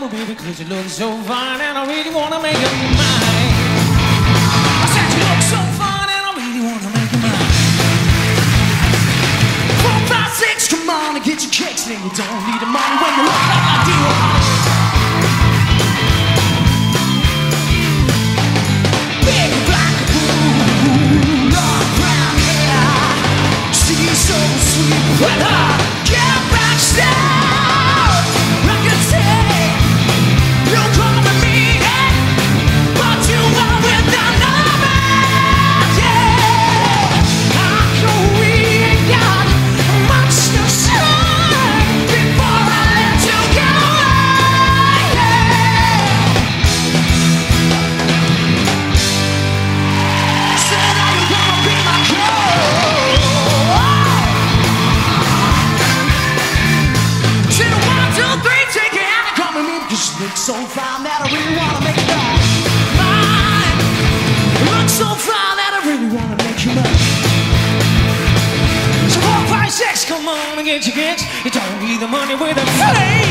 Oh, baby, 'cause you look so fine and I really wanna make you mine. I said you look so fine and I really wanna make you mine. 4, 5, 6, come on and get your kicks. And you don't need the money when you look like I do. Big black moon, long brown hair. She's so sweet with her. Get back down. I can say you're calling me, but you are with another man. Yeah, I know we ain't got much to say before I let you get away. Yeah. So now you're gonna be my girl. Say 1, 2, 3, take your hand and come with me, because you look so fine that I really wanna make you mine. You look so fine that I really wanna make you mine. So 4, 5, 6, come on and get your kicks. You don't need the money with a face.